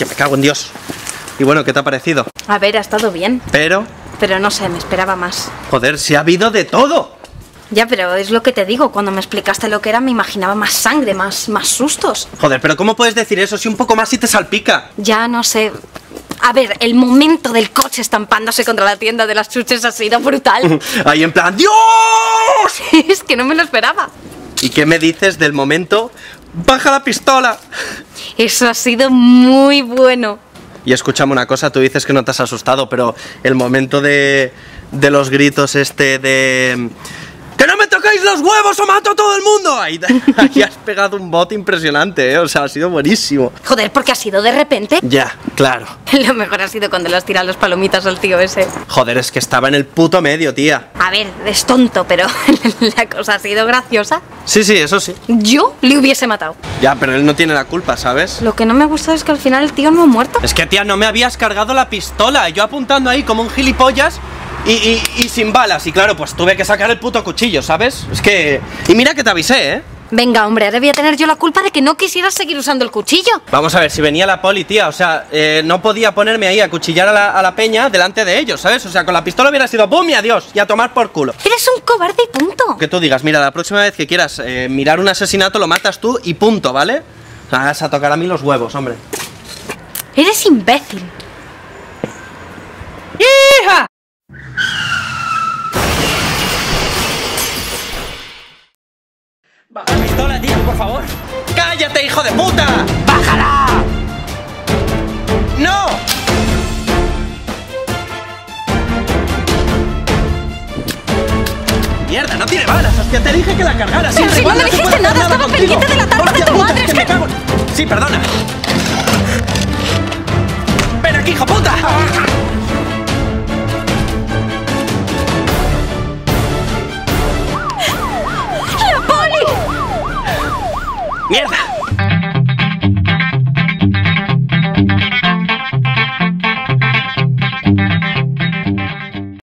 Hostia, me cago en Dios. Y bueno, ¿qué te ha parecido? A ver, ha estado bien. Pero no sé, me esperaba más. joder, si ha habido de todo. Ya, pero es lo que te digo. Cuando me explicaste lo que era, me imaginaba más sangre, más sustos. Joder, pero ¿cómo puedes decir eso si un poco más y te salpica? Ya, no sé. A ver, el momento del coche estampándose contra la tienda de las chuches ha sido brutal. Ahí en plan, ¡Dios! Es que no me lo esperaba. ¿Y qué me dices del momento? ¡Baja la pistola! Eso ha sido muy bueno. Y escúchame una cosa, tú dices que no te has asustado, pero el momento de los gritos de... ¡Que no me toquéis los huevos o mato a todo el mundo! Ahí has pegado un bote impresionante, ¿eh? O sea, ha sido buenísimo. Joder, porque ha sido de repente. Ya, claro. Lo mejor ha sido cuando le has tirado los palomitas al tío ese. Joder, es que estaba en el puto medio, tía. A ver, es tonto, pero la cosa ha sido graciosa. Sí, eso sí. Yo le hubiese matado. Ya, pero él no tiene la culpa, ¿sabes? Lo que no me gusta es que al final el tío no ha muerto. Es que, tía, no me habías cargado la pistola. Yo apuntando ahí como un gilipollas y sin balas. Y claro, pues tuve que sacar el puto cuchillo, ¿sabes? Es que... Y mira que te avisé, ¿eh? Venga, hombre, ahora voy a tener yo la culpa de que no quisieras seguir usando el cuchillo. Vamos a ver, si venía la poli, tía, o sea, no podía ponerme ahí a cuchillar a la peña delante de ellos, ¿sabes? O sea, con la pistola hubiera sido ¡pum! Y adiós, y a tomar por culo. Eres un cobarde y punto. Que tú digas, mira, la próxima vez que quieras mirar un asesinato lo matas tú y punto, ¿vale? O sea, vas a tocar a mí los huevos, hombre. Eres imbécil. ¡Hija! ¡Baja la pistola, tío, por favor! ¡Cállate, hijo de puta! ¡Bájala! ¡No! ¡Mierda, no tiene balas! ¡Hostia, te dije que la cargaras! Pero si no me dijiste nada, estaba pendiente de la tarta de tu madre, es que... me cago en... Sí, perdona. ¡Ven aquí, hijo puta! ¡Mierda!